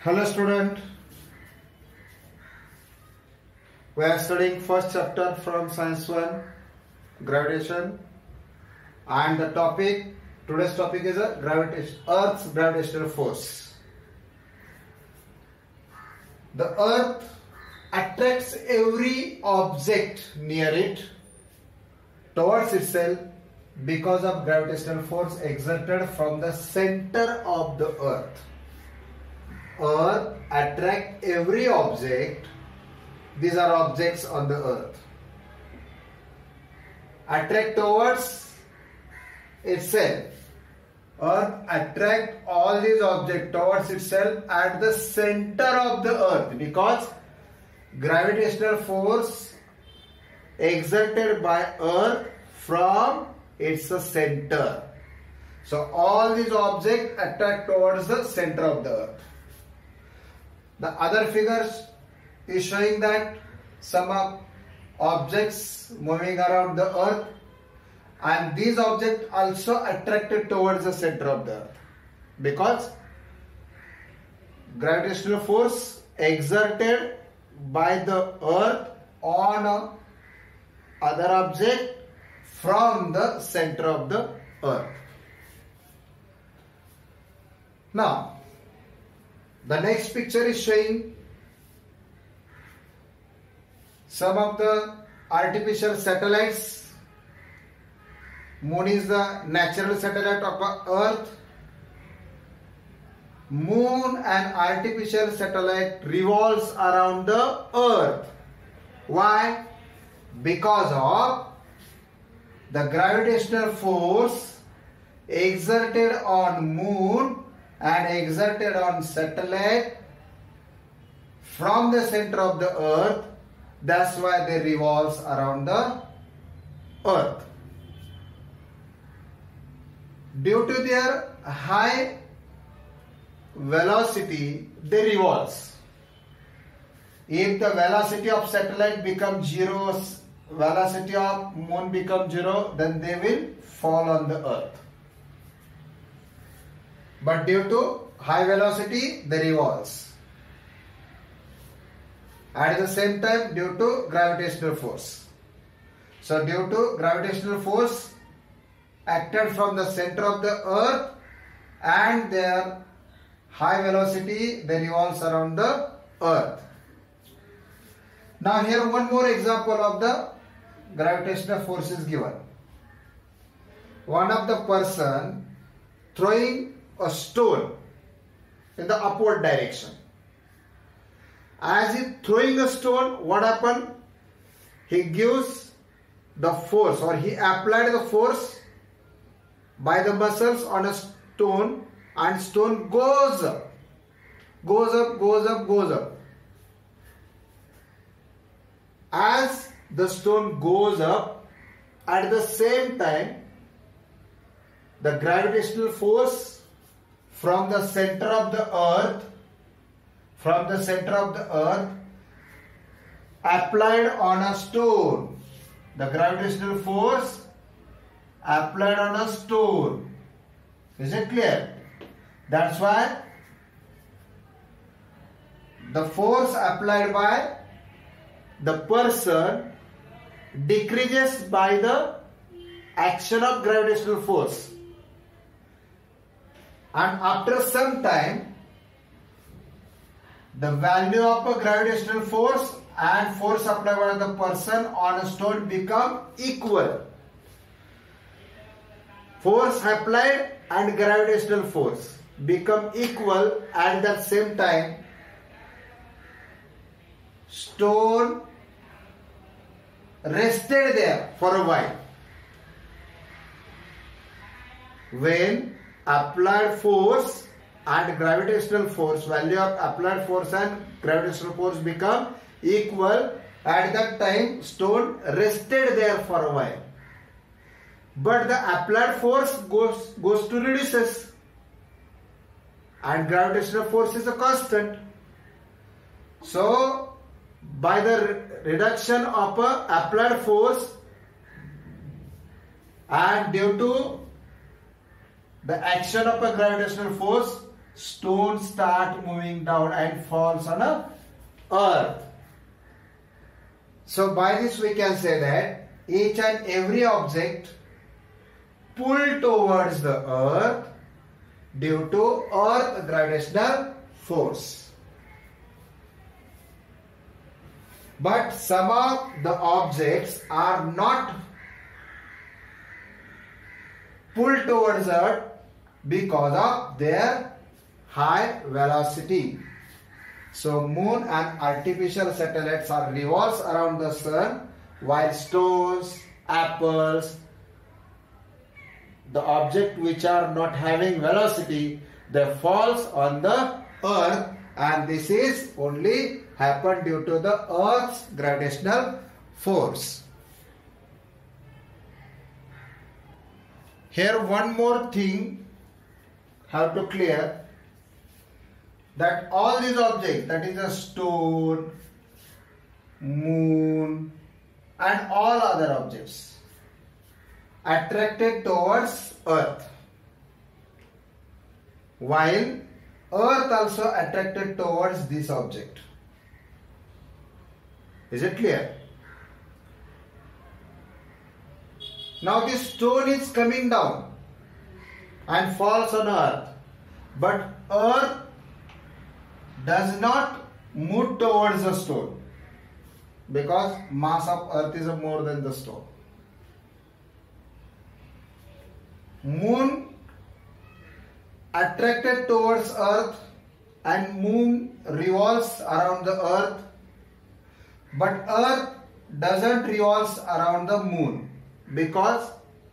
Hello student, we are studying first chapter from science 1, gravitation, and the today's topic is Earth's gravitational force. The Earth attracts every object near it towards itself because of gravitational force exerted from the center of the Earth. Earth attract every object. These are objects on the Earth. Attract towards itself. Earth attract all these objects towards itself at the center of the Earth because gravitational force exerted by Earth from its center. So all these objects attract towards the center of the Earth. The other figures is showing that some objects moving around the Earth, and these objects also attracted towards the center of the Earth because gravitational force exerted by the Earth on other object from the center of the Earth. Now, the next picture is showing some of the artificial satellites. Moon is the natural satellite of Earth. Moon, an artificial satellite, revolves around the Earth. Why? Because of the gravitational force exerted on Moon and exerted on satellite from the center of the Earth. That's why they revolves around the Earth. Due to their high velocity, they revolves. If the velocity of satellite becomes 0, velocity of Moon becomes 0, then they will fall on the Earth. But due to high velocity, they revolves. At the same time, due to gravitational force. So due to gravitational force acted from the center of the Earth and their high velocity, they revolves around the Earth. Now here one more example of the gravitational force is given. One of the person throwing a stone in the upward direction. As he throwing a stone, what happened? He gives the force, or he applied the force by the muscles on a stone, and stone goes up, goes up, goes up, goes up. As the stone goes up, at the same time, the gravitational force from the center of the Earth, applied on a stone. The gravitational force applied on a stone. Is it clear? That's why the force applied by the person decreases by the action of gravitational force. And after some time, the value of a gravitational force and force applied by the person on a stone become equal. Force applied and gravitational force become equal at the same time. Stone rested there for a while. When applied force and gravitational force, value of applied force and gravitational force become equal, at that time stone rested there for a while. But the applied force goes to reduces, and gravitational force is a constant. So by the reduction of a applied force and due to the action of a gravitational force, stone start moving down and falls on a earth. So by this we can say that each and every object pull towards the earth due to earth gravitational force. But some of the objects are not pulled towards earth because of their high velocity. So moon and artificial satellites are revolves around the sun, while stones, apples, the object which are not having velocity, they falls on the earth, and this is only happen due to the earth's gravitational force. Here one more thing have to clear, that all these objects, that is a stone, moon and all other objects, attracted towards earth, while earth also attracted towards this object. Is it clear? Now this stone is coming down and falls on earth, but earth does not move towards the stone because mass of earth is more than the stone. Moon attracted towards earth and moon revolves around the earth, but earth doesn't revolve around the moon because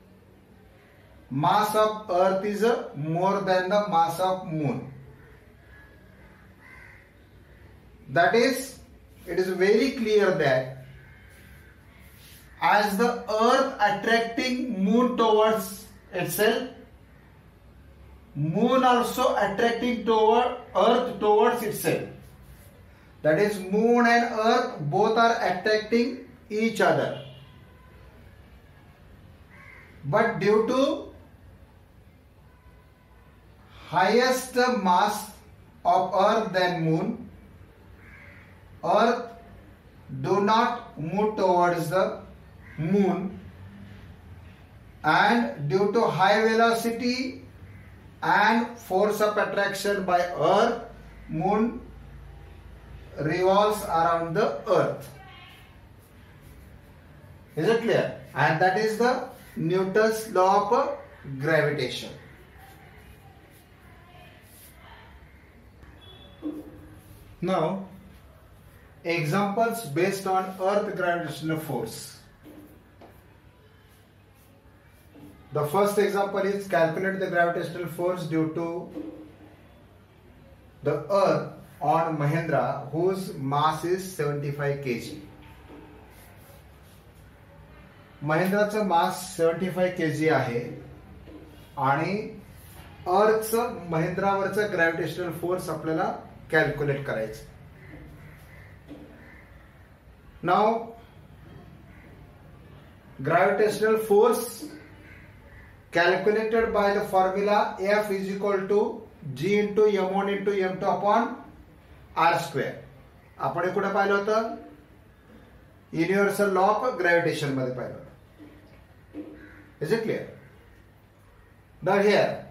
mass of earth is more than the mass of moon. That is, it is very clear that as the earth attracting moon towards itself, moon also attracting toward earth towards itself. That is, moon and earth both are attracting each other. But due to highest mass of earth than moon, earth do not move towards the moon, and due to high velocity and force of attraction by earth, moon revolves around the earth. Is it clear? And that is the Newton's law of gravitation. Now, examples based on earth gravitational force. The first example is calculate the gravitational force due to the earth on Mahendra, whose mass is 75 kg. महेंद्राचं mass 75 kg आहे आणि अर्थचं महेंद्रावरचं gravitational force आपल्याला calculate करायचं. Now gravitational force calculated by the formula F is equal to G into M1 into M2 upon R square. आपण हे कुठे पाहिलं होतं? युनिव्हर्सल लॉ ऑफ ग्रॅव्हिटेशन मध्ये पाहिलं होतं. Is it clear? Now here,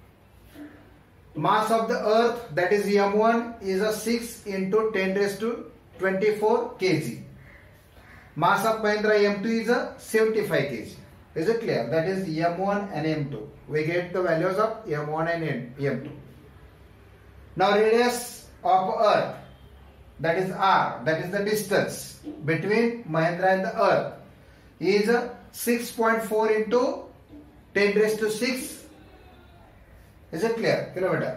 mass of the earth, that is M1, is a 6 into 10 raised to 24 kg. Mass of Mahindra M2 is a 75 kg. Is it clear? That is M1 and M2. We get the values of M1 and M2. Now radius of earth, that is R, that is the distance between Mahindra and the earth, is 6.4 into 10 raised to 6. Is it clear? Kilometer.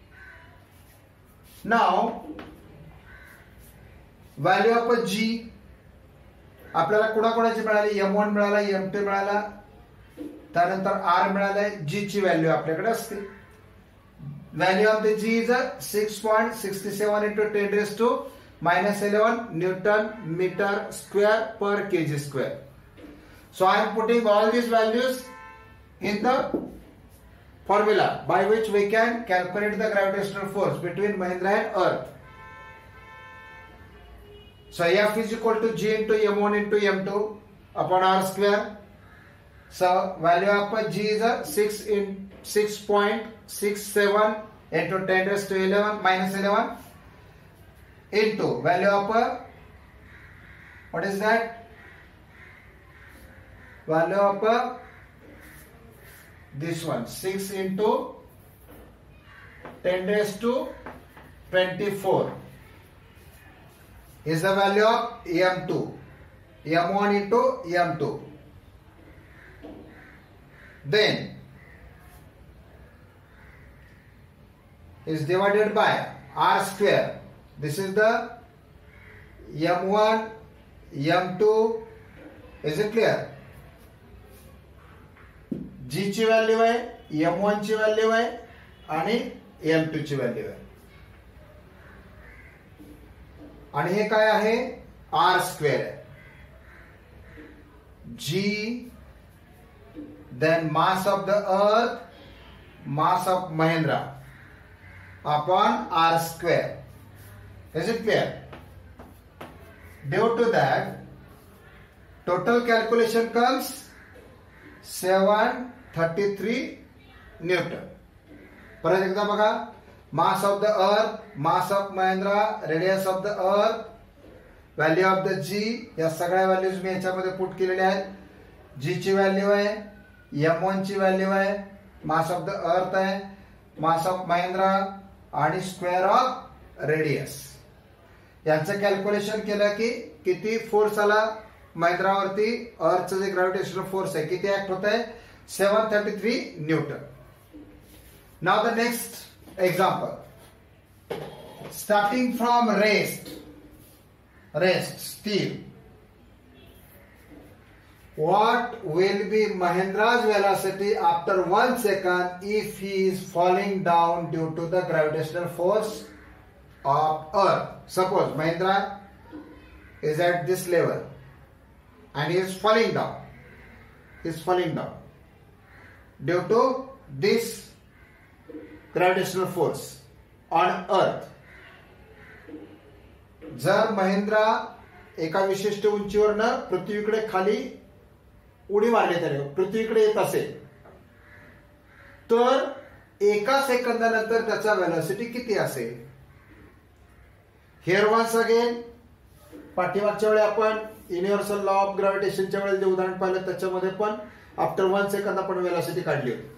Now value of G आपल्याला कोणाकोणाची मिळाली? M1 मिळाला, M2 मिळाला, त्यानंतर R मिळालाय. G ची value आपल्याकडे असते. Value of the G is 6.67 into 10 raised to -11 Newton meter square per kg square. So I am putting all these values in the formula by which we can calculate the gravitational force between Mahindra and Earth. So F is equal to G into M1 into M2 upon R square. So value of G is 6.67 into 10 raised to 11 minus 11 into value of what is that? Value of this one, 6 into 10 raised to 24 is the value of M2, M1 into M2. Then is divided by R square. This is the M1, M2. Is it clear? G ची value आहे, M1 ची value आहे आणि M2 ची value आहे. आणि हे काय आहे? R स्क्वेअर आहे. G then mass of the earth, mass of Mahindra upon R square. Is it clear? Due to that, total calculation comes 733 Newton. परत एकदा बघा, mass of the earth, mass of Mahindra, radius of the earth, value of the G, या सगळ्या values मी याच्यामध्ये put केलेल्या आहेत. G ची value आहे, M1 ची व्हॅल्यू आहे, mass of the earth आहे, mass of Mahindra आणि स्क्वेअर ऑफ रेडियस. यांचं कॅल्क्युलेशन केलं की किती फोर्स आला महिंद्रावरती, अर्थचं जे ग्रॅव्हिटेशनल फोर्स आहे किती ऍक्ट होत आहे? 733 newton. Now the next example, starting from rest steel. What will be Mahindra's velocity after 1 second if he is falling down due to the gravitational force of Earth? Suppose Mahindra is at this level and he is falling down. Due to this gravitational force on Earth. जर महिंद्रा एका विशिष्ट उंचीवरनं पृथ्वीकडे खाली उडी मारली तरी पृथ्वीकडे येत असेल तर एका सेकंदानंतर त्याचा वेलोसिटी किती असेल? हिअर वन्स अगेन, पाठीमागच्या वेळी आपण युनिव्हर्सल लॉ ऑफ ग्रॅव्हिटेशनच्या वेळेला जे उदाहरण पाहिलं त्याच्यामध्ये पण आफ्टर 1 सेकंद आपण वेलोसिटी काढली होती.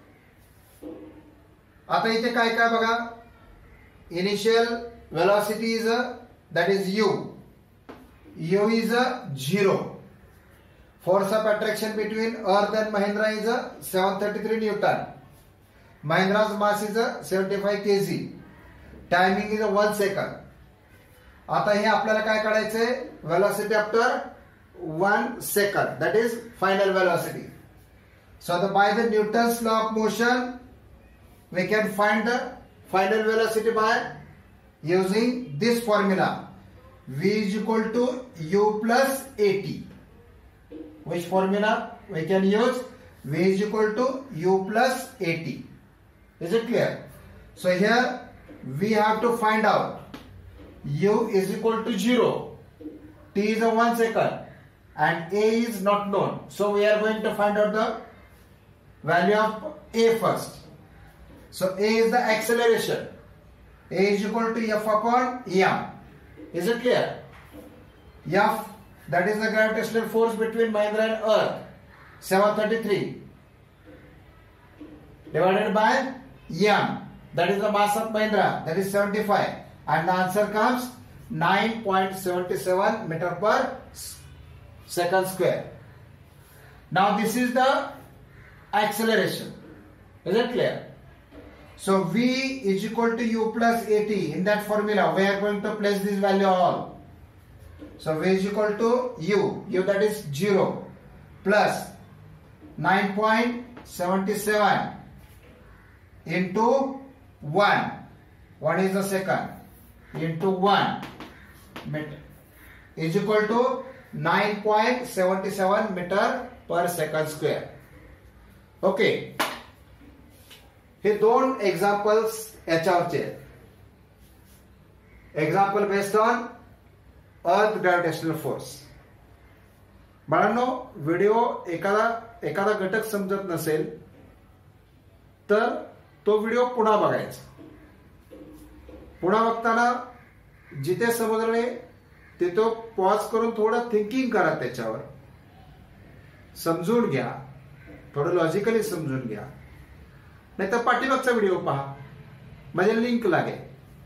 आता इथे काय काय बघा, initial velocity is that is u is 0. Force of attraction between Earth and Mahindra is 733 Newton. Mahindra's mass is 75 kg. Timing is 1 second. आता हे आपल्याला काय काढायचंय? Velocity after 1 second. That is final velocity. So by the Newton's law of motion, we can find the final velocity by using this formula. V is equal to U plus AT. Which formula we can use? V is equal to U plus AT. Is it clear? So here we have to find out U is equal to 0. T is a 1 second and A is not known. So we are going to find out the value of A first. So A is the acceleration. A is equal to F upon M. Is it clear? F, that is the gravitational force between Mahindra and Earth, 733 divided by M, that is the mass of Mahindra, that is 75, and the answer comes 9.77 meter per second square. Now this is the acceleration. Is it clear? So V is equal to U plus AT. In that formula we are going to place this value all. So V is equal to U that is 0 plus 9.77 into 1 is the second into 1 meter is equal to 9.77 meter per second square. Okay. हे 2 examples याच्यावरचे आहेत. Example based on earth gravitational force. बाळांनो, video एखादा घटक समजत नसेल तर तो व्हिडिओ पुन्हा बघायचा. पुन्हा बघताना जिथे समजले तिथे पॉज करून थोडं थिंकिंग करा, त्याच्यावर समजून घ्या, थोडं लॉजिकली समजून घ्या. नाहीतर पाठीमागचा व्हिडिओ पहा, म्हणजे लिंक लागेल.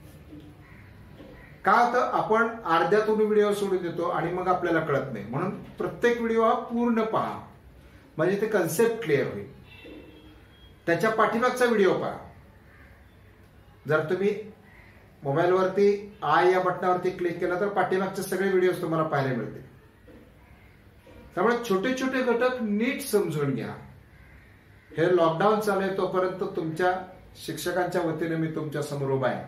का तर आपण अर्ध्यातून व्हिडिओ सोडून देतो आणि मग आपल्याला कळत नाही. म्हणून प्रत्येक व्हिडिओ हा पूर्ण पहा, म्हणजे ते कन्सेप्ट क्लिअर होईल. त्याच्या पाठीमागचा व्हिडिओ पहा. जर तुम्ही मोबाईलवरती आय या बटनावरती क्लिक केलं तर पाठीमागचे सगळे व्हिडिओ तुम्हाला पाहायला मिळतील. त्यामुळे छोटे छोटे घटक नीट समजून घ्या. हे लॉकडाऊन चालू आहे तोपर्यंत तुमच्या शिक्षकांच्या वतीने मी तुमच्या समोर उभा आहे.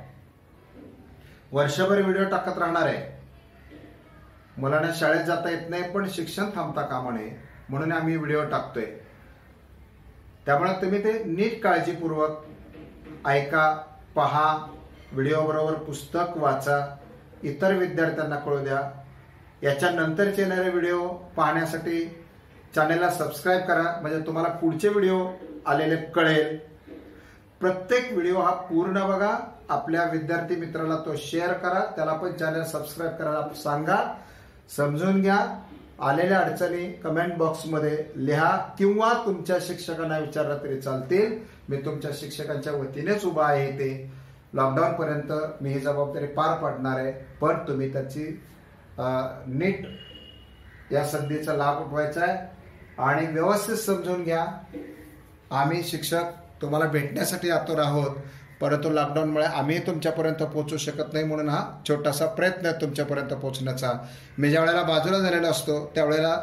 वर्षभर व्हिडिओ टाकत राहणार आहे. मुलांना शाळेत जाता येत नाही, पण शिक्षण थांबता कामा नये म्हणून आम्ही व्हिडिओ टाकतोय. त्यामुळे तुम्ही ते नीट काळजीपूर्वक ऐका, पहा. व्हिडिओ बरोबर पुस्तक वाचा, इतर विद्यार्थ्यांना कळू द्या. याच्यानंतरचे येणारे व्हिडिओ पाहण्यासाठी चॅनेलला सबस्क्राईब करा, म्हणजे तुम्हाला पुढचे व्हिडिओ आलेले कळेल. प्रत्येक व्हिडिओ हा पूर्ण बघा. आपल्या विद्यार्थी मित्राला तो शेअर करा, त्याला पण चॅनेल सबस्क्राईब करायला सांगा. समजून घ्या. आलेल्या अडचणी कमेंट बॉक्समध्ये लिहा किंवा तुमच्या शिक्षकांना विचारला तरी चालतील. मी तुमच्या शिक्षकांच्या वतीनेच उभा आहे. ते लॉकडाऊन पर्यंत मी ही जबाबदारी पार पाडणार आहे, पण तुम्ही त्याची नीट या संधीचा लाभ उठवायचा आहे आणि व्यवस्थित समजून घ्या. आम्ही शिक्षक तुम्हाला भेटण्यासाठी आतुर आहोत, परंतु लॉकडाऊनमुळे आम्ही तुमच्यापर्यंत पोहोचू शकत नाही, म्हणून हा छोटासा प्रयत्न आहे तुमच्यापर्यंत पोहोचण्याचा. मी ज्या वेळेला बाजूला झालेला असतो त्यावेळेला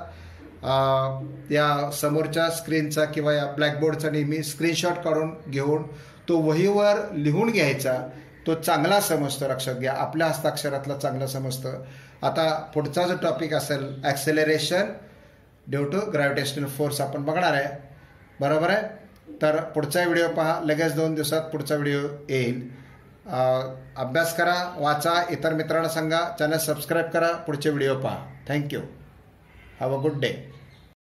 या समोरच्या स्क्रीनचा किंवा या ब्लॅकबोर्डचा नेहमी स्क्रीनशॉट काढून घेऊन तो वहीवर लिहून घ्यायचा. तो चांगला समजतो, लक्षात घ्या. आपल्या हस्ताक्षरातला चांगला समजतं. आता पुढचा जो टॉपिक असेल acceleration due to gravitational force आपण बघणार आहे, बरोबर आहे. तर पुढचा व्हिडिओ पहा. लगेच 2 दिवसात पुढचा व्हिडिओ येईल. अभ्यास करा, वाचा, इतर मित्रांना सांगा, चॅनल सबस्क्राईब करा, पुढचे व्हिडिओ पहा. Thank you. Have a good day.